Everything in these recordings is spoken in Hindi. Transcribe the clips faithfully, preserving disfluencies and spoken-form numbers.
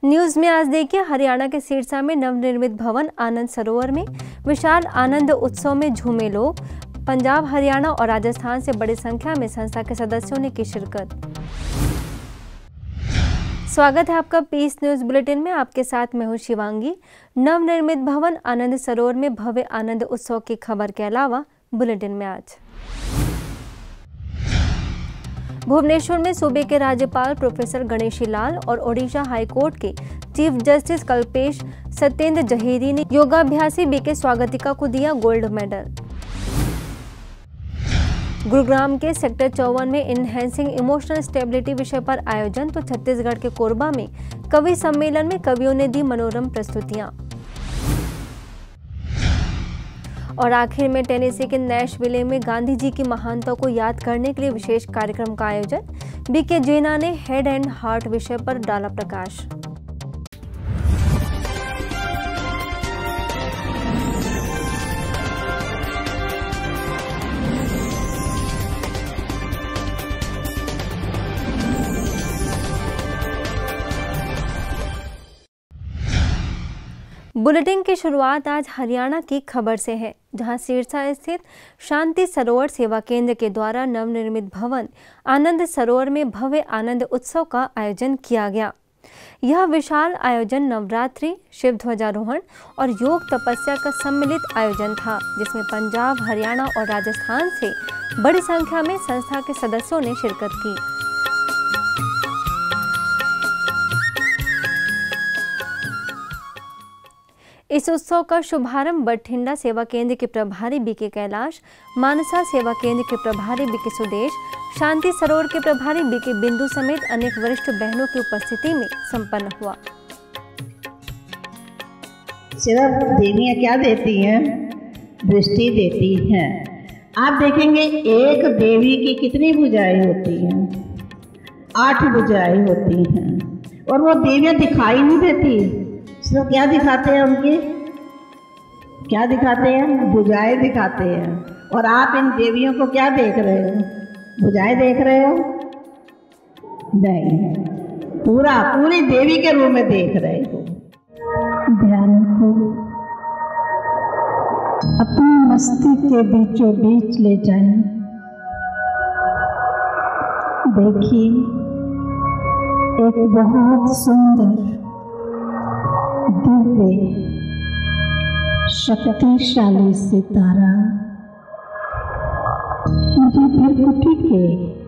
न्यूज में आज देखिए, हरियाणा के सिरसा में नवनिर्मित भवन आनंद सरोवर में विशाल आनंद उत्सव में झूमे लोग। पंजाब, हरियाणा और राजस्थान से बड़ी संख्या में संस्था के सदस्यों ने की शिरकत। स्वागत है आपका पीस न्यूज बुलेटिन में। आपके साथ मैं हूं शिवांगी। नवनिर्मित भवन आनंद सरोवर में भव्य आनंद उत्सव की खबर के अलावा बुलेटिन में आज भुवनेश्वर में सूबे के राज्यपाल प्रोफेसर गणेशी लाल और ओडिशा हाईकोर्ट के चीफ जस्टिस कल्पेश सत्येंद्र जहेरी ने योगाभ्यासी बीके स्वागतिका को दिया गोल्ड मेडल। गुरुग्राम के सेक्टर चौवन में इनहेंसिंग इमोशनल स्टेबिलिटी विषय पर आयोजन। तो छत्तीसगढ़ के कोरबा में कवि सम्मेलन में कवियों ने दी मनोरम प्रस्तुतियां। और आखिर में टेनेसी के नैशविले में गांधी जी की महानता को याद करने के लिए विशेष कार्यक्रम का आयोजन। बीके जेना ने हेड एंड हार्ट विषय पर डाला प्रकाश। बुलेटिन की शुरुआत आज हरियाणा की खबर से है, जहां सिरसा स्थित शांति सरोवर सेवा केंद्र के द्वारा नवनिर्मित भवन आनंद सरोवर में भव्य आनंद उत्सव का आयोजन किया गया। यह विशाल आयोजन नवरात्रि, शिव ध्वजारोहण और योग तपस्या का सम्मिलित आयोजन था, जिसमें पंजाब, हरियाणा और राजस्थान से बड़ी संख्या में संस्था के सदस्यों ने शिरकत की। इस उत्सव का शुभारंभ बठिंडा सेवा केंद्र के प्रभारी बीके कैलाश, मानसा सेवा केंद्र के प्रभारी बीके सुदेश, शांति सरोवर के प्रभारी बीके बिंदु समेत अनेक वरिष्ठ बहनों की उपस्थिति में संपन्न हुआ। सिर्फ देवियाँ क्या देती हैं? दृष्टि देती हैं। आप देखेंगे एक देवी की कितनी भुजाएं होती हैं? आठ भुजाएं होती हैं। और वो देवियाँ दिखाई नहीं देती। तो क्या दिखाते हैं? उनकी क्या दिखाते हैं? भुजाएं दिखाते हैं। और आप इन देवियों को क्या देख रहे हो? भुजाएं देख रहे हो? नहीं, पूरा पूरी देवी के रूप में देख रहे हो। ध्यान को अपनी मस्ती के बीचों बीच ले जाएं। देखिए, एक बहुत सुंदर, दिव्य, शक्तिशाली सितारा मुझे भरकुटी के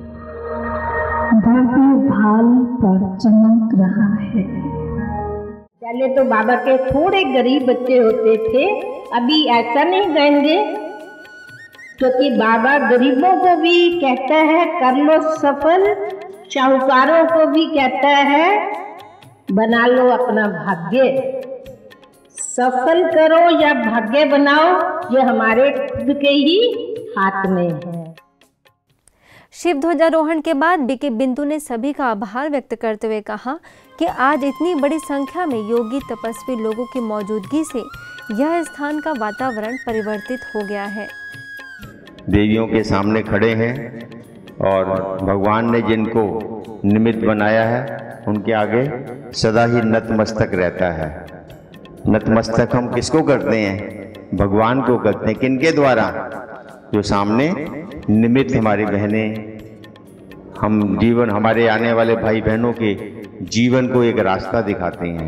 भव्य भाल पर चमक रहा है। पहले तो बाबा के थोड़े गरीब बच्चे होते थे, अभी ऐसा नहीं कहेंगे, क्योंकि बाबा गरीबों को भी कहता है कर लो सफल, शाहूकारों को भी कहता है बना लो अपना भाग्य। सफल करो या भाग्य बनाओ, ये हमारे खुद के ही हाथ में है। शिव ध्वजारोहण के बाद बीके बिंदु ने सभी का आभार व्यक्त करते हुए कहा कि आज इतनी बड़ी संख्या में योगी तपस्वी लोगों की मौजूदगी से यह स्थान का वातावरण परिवर्तित हो गया है। देवियों के सामने खड़े हैं और भगवान ने जिनको निमित्त बनाया है उनके आगे सदा ही नतमस्तक रहता है। नतमस्तक हम किसको करते हैं? भगवान को करते हैं। किनके द्वारा? जो सामने निमित्त हमारी बहनें, हम जीवन, हमारे आने वाले भाई बहनों के जीवन को एक रास्ता दिखाते हैं।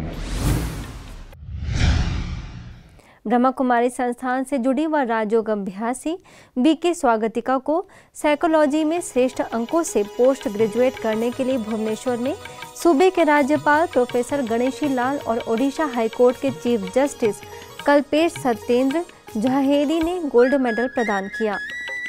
ब्रह्मा कुमारी संस्थान से जुड़ी व राजयोग अभ्यासी बीके स्वागतिका को साइकोलॉजी में श्रेष्ठ अंकों से पोस्ट ग्रेजुएट करने के लिए भुवनेश्वर में सूबे के राज्यपाल प्रोफेसर गणेशी लाल और ओडिशा हाईकोर्ट के चीफ जस्टिस कल्पेश सत्येंद्र जहेरी ने गोल्ड मेडल प्रदान किया।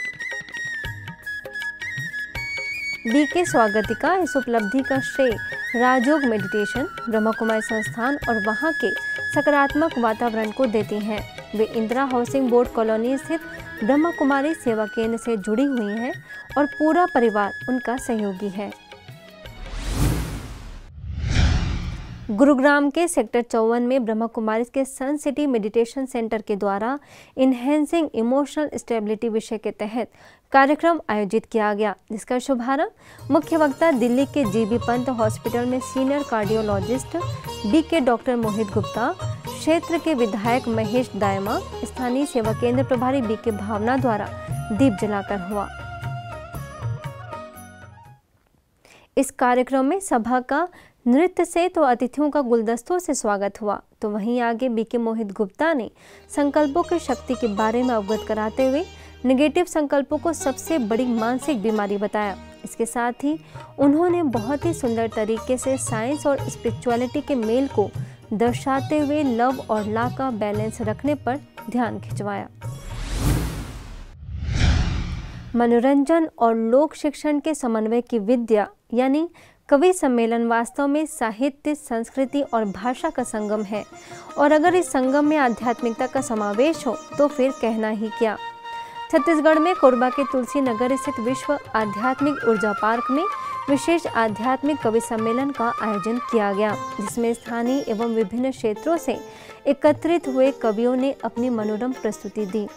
बीके स्वागतिका इस उपलब्धि का श्रेय राजयोग मेडिटेशन, ब्रह्मा कुमारी संस्थान और वहां के सकारात्मक वातावरण को देती हैं। वे इंदिरा हाउसिंग बोर्ड कॉलोनी स्थित ब्रह्मा कुमारी सेवा केंद्र से जुड़ी हुई हैं और पूरा परिवार उनका सहयोगी है। गुरुग्राम के सेक्टर चौवन में ब्रह्मा कुमारीज के सन सिटी मेडिटेशन सेंटर के द्वारा इनहेंसिंग इमोशनल स्टेबिलिटी विषय के तहत कार्यक्रम आयोजित किया गया, जिसका शुभारंभ मुख्य वक्ता दिल्ली के जीबी पंत हॉस्पिटल में senior cardiologist B K doctor Mohit Gupta, क्षेत्र के विधायक महेश दायमा, स्थानीय सेवा केंद्र प्रभारी बी के भावना द्वारा दीप जलाकर हुआ। इस कार्यक्रम में सभा का नृत्य से तो अतिथियों का गुलदस्तों से स्वागत हुआ, तो वहीं आगे बी के मोहित गुप्ता ने संकल्पों की शक्ति के बारे में अवगत कराते हुए नेगेटिव संकल्पों को सबसे बड़ी मानसिक बीमारी बताया। इसके साथ ही उन्होंने बहुत ही सुंदर तरीके से साइंस और स्पिरिचुअलिटी के मेल को दर्शाते हुए लव और ला का बैलेंस रखने पर ध्यान खिंचवाया। मनोरंजन और लोक शिक्षण के समन्वय की विद्या यानी कवि सम्मेलन वास्तव में साहित्य, संस्कृति और भाषा का संगम है, और अगर इस संगम में आध्यात्मिकता का समावेश हो तो फिर कहना ही क्या। छत्तीसगढ़ में कोरबा के तुलसी नगर स्थित विश्व आध्यात्मिक ऊर्जा पार्क में विशेष आध्यात्मिक कवि सम्मेलन का आयोजन किया गया, जिसमें स्थानीय एवं विभिन्न क्षेत्रों से एकत्रित हुए कवियों ने अपनी मनोरम प्रस्तुति दी।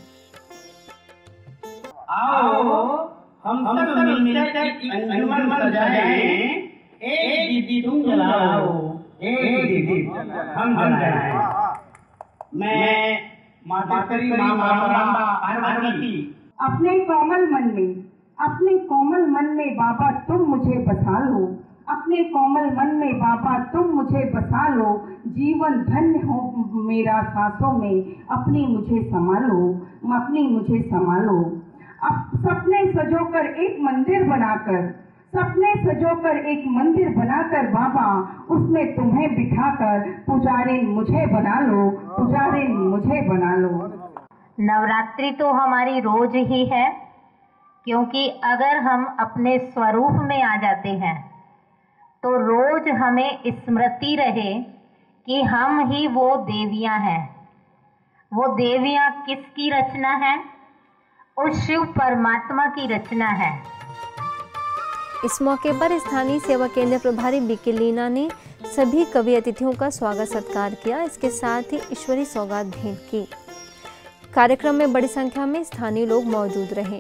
आओ हम हम सब मिलकर अंजुमन सजाएं, एक दीदी तुम जलाओ, एक दीदी हम जलाएं। मैं माता तेरी माँ पार्वती अपने कोमल मन में, अपने कोमल मन में बाबा तुम मुझे बसा लो, अपने कोमल मन में बाबा तुम मुझे बसा लो, जीवन धन्य हो मेरा सांसों में, अपनी मुझे संभालो, अपनी मुझे संभालो। अब सपने सजोकर एक मंदिर बनाकर, सपने सजोकर एक मंदिर बनाकर बाबा उसमें तुम्हें बिठाकर पुजारिन मुझे बना लो, पुजारिन मुझे बना लो। नवरात्रि तो हमारी रोज ही है, क्योंकि अगर हम अपने स्वरूप में आ जाते हैं तो रोज हमें स्मृति रहे कि हम ही वो देवियां हैं। वो देवियां किसकी रचना है? उस शिव परमात्मा की रचना है। इस मौके पर स्थानीय सेवा केंद्र प्रभारी बी के लीना ने सभी कवि अतिथियों का स्वागत सत्कार किया। इसके साथ ही ईश्वरी सौगात भेंट की। कार्यक्रम में बड़ी संख्या में स्थानीय लोग मौजूद रहे।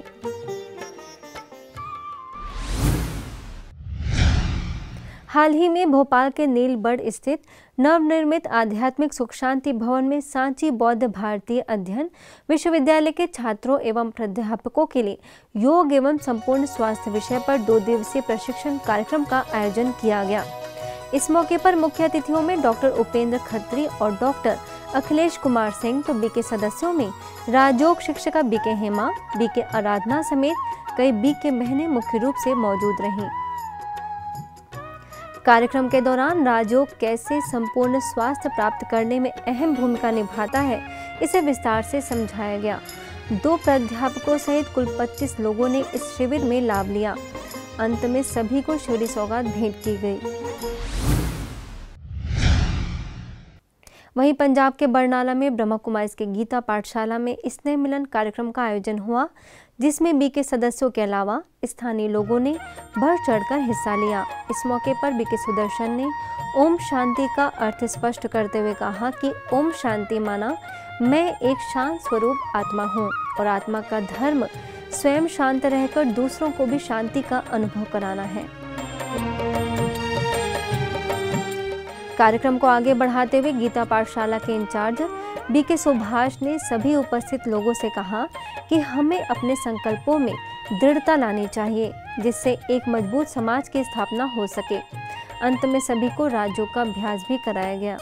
हाल ही में भोपाल के नीलबढ़ स्थित नवनिर्मित आध्यात्मिक सुख शांति भवन में सांची बौद्ध भारतीय अध्ययन विश्वविद्यालय के छात्रों एवं प्राध्यापकों के लिए योग एवं संपूर्ण स्वास्थ्य विषय पर दो दिवसीय प्रशिक्षण कार्यक्रम का आयोजन किया गया। इस मौके पर मुख्य अतिथियों में डॉक्टर उपेंद्र खत्री और डॉक्टर अखिलेश कुमार सिंह, तो बी के सदस्यों में राजयोग शिक्षिका बी के हेमा, बी के आराधना समेत कई बी के बहनें मुख्य रूप से मौजूद रहीं। कार्यक्रम के दौरान राजयोग कैसे संपूर्ण स्वास्थ्य प्राप्त करने में अहम भूमिका निभाता है, इसे विस्तार से समझाया गया। दो प्राध्यापकों सहित कुल पच्चीस लोगों ने इस शिविर में लाभ लिया। अंत में सभी को ईश्वरी सौगात भेंट की गई। वहीं पंजाब के बरनाला में ब्रह्मा कुमारीज के गीता पाठशाला में स्नेह मिलन कार्यक्रम का आयोजन हुआ, जिसमें बी के सदस्यों के अलावा स्थानीय लोगों ने बढ़ चढ़कर हिस्सा लिया। इस मौके पर बी के सुदर्शन ने ओम शांति का अर्थ स्पष्ट करते हुए कहा कि ओम शांति माना मैं एक शांत स्वरूप आत्मा हूँ और आत्मा का धर्म स्वयं शांत रहकर दूसरों को भी शांति का अनुभव कराना है। कार्यक्रम को आगे बढ़ाते हुए गीता पाठशाला के इंचार्ज बी के सुभाष ने सभी उपस्थित लोगों से कहा कि हमें अपने संकल्पों में दृढ़ता लानी चाहिए, जिससे एक मजबूत समाज की स्थापना हो सके। अंत में सभी को राजयोग का अभ्यास भी कराया गया।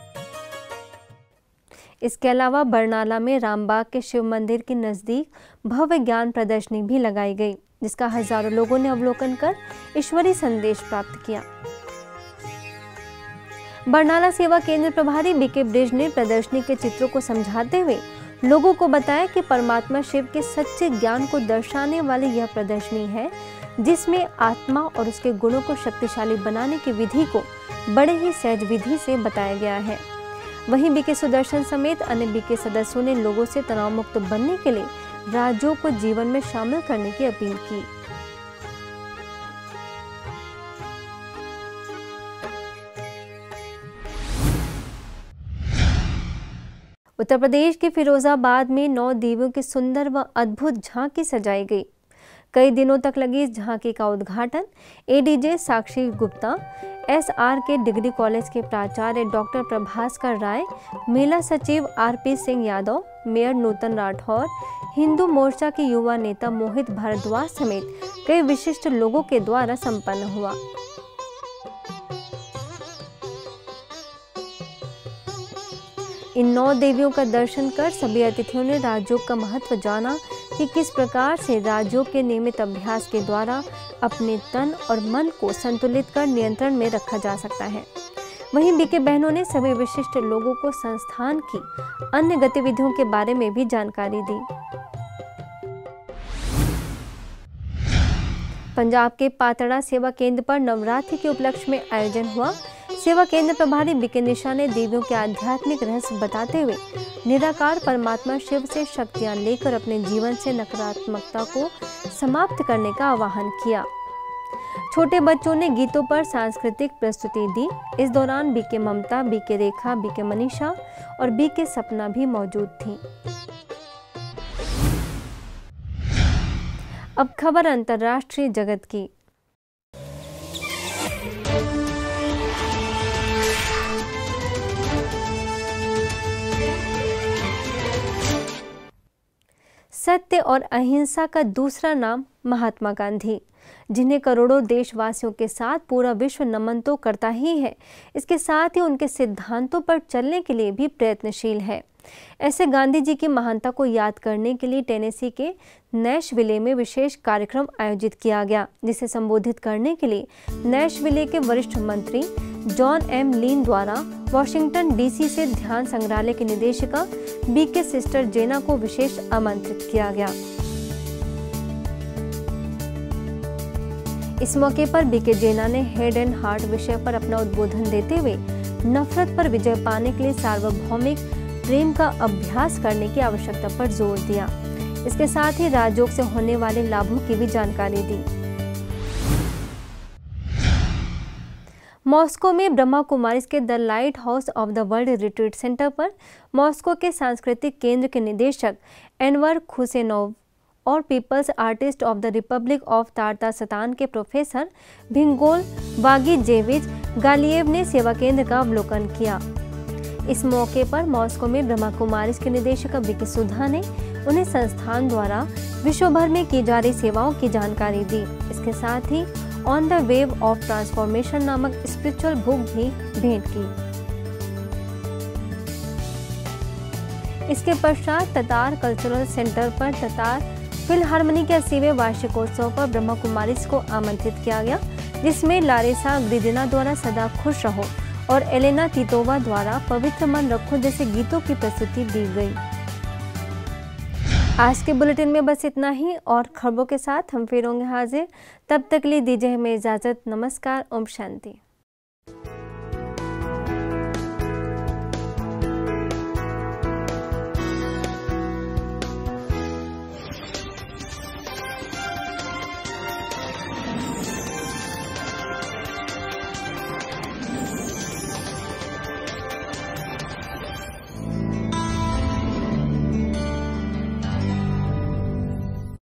इसके अलावा बरनाला में रामबाग के शिव मंदिर के नज़दीक भव्य ज्ञान प्रदर्शनी भी लगाई गई, जिसका हजारों लोगों ने अवलोकन कर ईश्वरी संदेश प्राप्त किया। बरनाला सेवा केंद्र प्रभारी बी के ब्रिज ने प्रदर्शनी के चित्रों को समझाते हुए लोगों को बताया कि परमात्मा शिव के सच्चे ज्ञान को दर्शाने वाली यह प्रदर्शनी है, जिसमें आत्मा और उसके गुणों को शक्तिशाली बनाने की विधि को बड़े ही सहज विधि से बताया गया है। वहीं बी के सुदर्शन समेत अन्य बी के सदस्यों ने लोगों से तनाव मुक्त बनने के लिए राजयोग को जीवन में शामिल करने की अपील की। उत्तर प्रदेश के फिरोजाबाद में नौ देवियों की सुंदर व अद्भुत झांकी सजाई गई। कई दिनों तक लगी इस झांकी का उद्घाटन एडीजे साक्षी गुप्ता, एसआर के डिग्री कॉलेज के प्राचार्य डॉक्टर प्रभास्कर राय, मेला सचिव आरपी सिंह यादव, मेयर नूतन राठौर, हिंदू मोर्चा के युवा नेता मोहित भारद्वाज समेत कई विशिष्ट लोगों के द्वारा संपन्न हुआ। इन नौ देवियों का दर्शन कर सभी अतिथियों ने राजयोग का महत्व जाना कि किस प्रकार से राजयोग के नियमित अभ्यास के द्वारा अपने तन और मन को संतुलित कर नियंत्रण में रखा जा सकता है। वहीं बीके बहनों ने सभी विशिष्ट लोगों को संस्थान की अन्य गतिविधियों के बारे में भी जानकारी दी। पंजाब के पातड़ा सेवा केंद्र पर नवरात्रि के उपलक्ष्य में आयोजन हुआ। सेवा केंद्र प्रभारी बीके निशा ने देवियों के आध्यात्मिक रहस्य बताते हुए निराकार परमात्मा शिव से शक्तियां लेकर अपने जीवन से नकारात्मकता को समाप्त करने का आह्वान किया। छोटे बच्चों ने गीतों पर सांस्कृतिक प्रस्तुति दी। इस दौरान BK Mamta, BK Rekha, BK Manisha और बीके सपना भी मौजूद थी। अब खबर अंतर्राष्ट्रीय जगत की। सत्य और अहिंसा का दूसरा नाम महात्मा गांधी, जिन्हें करोड़ों देशवासियों के साथ पूरा विश्व नमन तो करता ही है, इसके साथ ही उनके सिद्धांतों पर चलने के लिए भी प्रयत्नशील है। ऐसे गांधी जी की महानता को याद करने के लिए टेनेसी के नैशविले में विशेष कार्यक्रम आयोजित किया गया, जिसे संबोधित करने के लिए नैशविले के वरिष्ठ मंत्री जॉन एम लीन द्वारा वॉशिंगटन डीसी से ध्यान संग्रहालय की निदेशिका बीके सिस्टर जेना को विशेष आमंत्रित किया गया। इस मौके पर बीके जेना ने हेड एंड हार्ट विषय पर अपना उद्बोधन देते हुए नफरत पर विजय पाने के लिए सार्वभौमिक प्रेम का अभ्यास करने की आवश्यकता पर जोर दिया। इसके साथ ही राजयोग से होने वाले लाभों की भी जानकारी दी। मॉस्को में ब्रह्मा कुमारीज के the lighthouse of the world retreat centre पर मॉस्को के सांस्कृतिक केंद्र के निदेशक एनवर खुसेनोव और people's artist of the republic of Tatarstan के प्रोफेसर भिंगोल वागीजेविच गालिएव ने सेवा केंद्र का अवलोकन किया। इस मौके पर मॉस्को में ब्रह्मा कुमारीज के निदेशक बीके सुधा ने उन्हें संस्थान द्वारा विश्व भर में की जा रही सेवाओं की जानकारी दी। इसके साथ ही on the wave of transformation नामक स्पिरिचुअल बुक भी भेंट की। इसके पश्चात ततार कल्चरल सेंटर पर ततार फिलहार्मनी के अस्सीवें वार्षिकोत्सव पर ब्रह्मा कुमारीज को आमंत्रित किया गया, जिसमें लारेसा ग्रिदिना द्वारा सदा खुश रहो और एलेना तीतोवा द्वारा पवित्र मन रखो जैसे गीतों की प्रस्तुति दी गई। आज के बुलेटिन में बस इतना ही और खबरों के साथ हम फिर होंगे हाजिर। तब तक के लिए दीजिए हमें इजाजत। नमस्कार। ओम शांति।